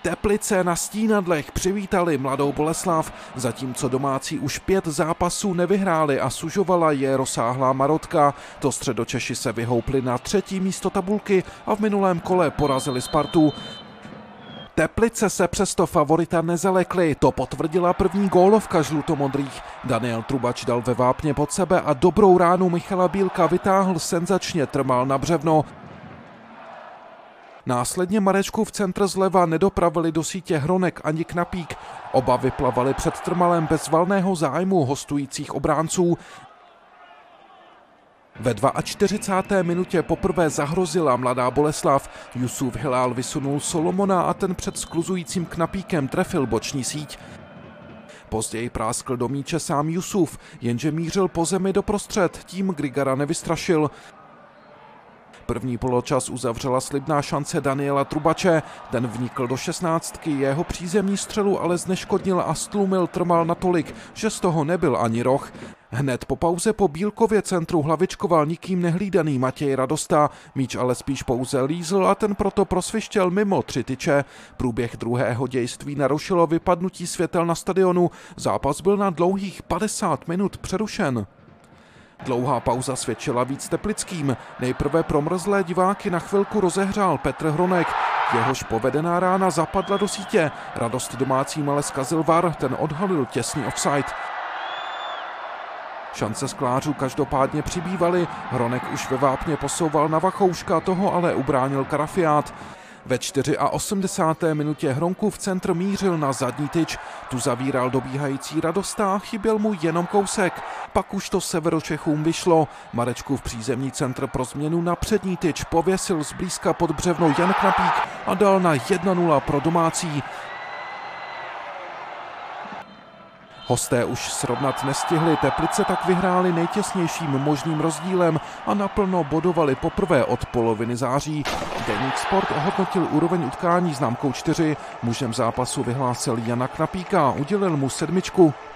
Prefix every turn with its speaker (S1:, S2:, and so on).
S1: Teplice na Stínadlech přivítali Mladou Boleslav, zatímco domácí už 5 zápasů nevyhráli a sužovala je rozsáhlá marotka. To Středočeši se vyhoupli na 3. místo tabulky a v minulém kole porazili Spartu. Teplice se přesto favorita nezalekly, to potvrdila první gólovka žlutomodrých. Daniel Trubač dal ve vápně pod sebe a dobrou ránu Michala Bílka vytáhl senzačně Trmal na břevno. Následně Marečkův centr zleva nedopravili do sítě Hronek ani Knapík. Oba vyplavali před Trmalem bez valného zájmu hostujících obránců. Ve 42. minutě poprvé zahrozila Mladá Boleslav. Jusuf Hilál vysunul Solomona a ten před skluzujícím Knapíkem trefil boční síť. Později práskl do míče sám Jusuf, jenže mířil po zemi doprostřed, tím Grigara nevystrašil. První poločas uzavřela slibná šance Daniela Trubače. Ten vnikl do 16, jeho přízemní střelu ale zneškodnil a stlumil Trmal natolik, že z toho nebyl ani roh. Hned po pauze po Bílkově centru hlavičkoval nikým nehlídaný Matěj Radosta, míč ale spíš pouze lízl a ten proto prosvištěl mimo 3 tyče. Průběh druhého dějství narušilo vypadnutí světel na stadionu, zápas byl na dlouhých 50 minut přerušen. Dlouhá pauza svědčila víc teplickým. Nejprve promrzlé diváky na chvilku rozehřál Petr Hronek. Jehož povedená rána zapadla do sítě. Radost domácím ale zkazil VAR, ten odhalil těsný offside. Šance sklářů každopádně přibývaly. Hronek už ve vápně posouval na Vachouška, toho ale ubránil Karafiát. Ve 84. minutě Hronkův centr mířil na zadní tyč. Tu zavíral dobíhající Radosta, chyběl mu jenom kousek. Pak už to Severočechům vyšlo. Marečkův přízemní centr pro změnu na přední tyč pověsil zblízka pod břevno Jan Knapík a dal na 1-0 pro domácí. Hosté už srovnat nestihli, Teplice tak vyhráli nejtěsnějším možným rozdílem a naplno bodovali poprvé od poloviny září. Deník Sport ohodnotil úroveň utkání známkou 4. Mužem zápasu vyhlásil Jana Knapíka, udělil mu 7.